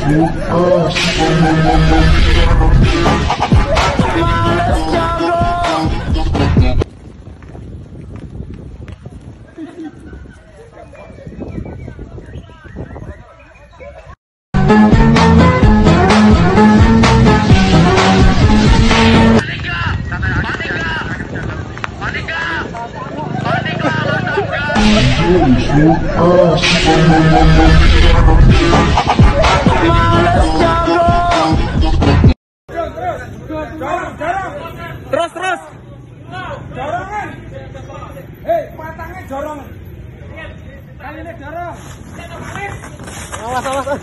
Terus. Dorongan. Hei, matangnya dorong. Kayaknya dorong. Awas.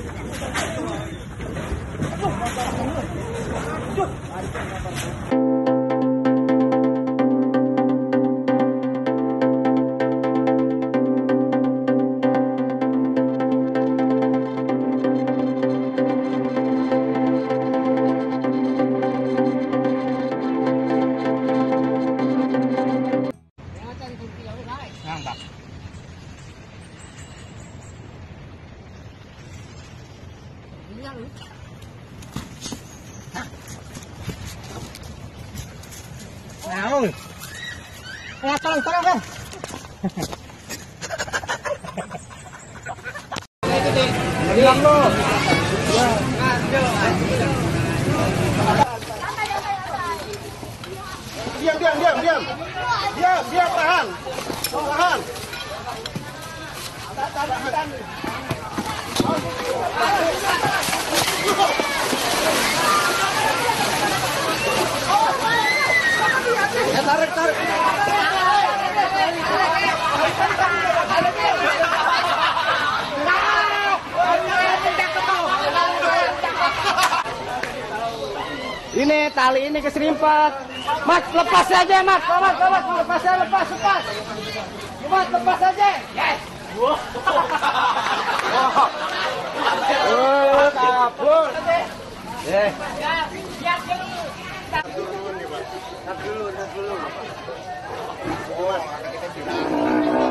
Tolong kan. Diam lo. Diam. Diam, tahan. Tarik. Ini tali ini keserimpet. Mas, lepas aja, Mas. Lepas. Mas, lepas aja. Yes. Kabur. Siap dulu.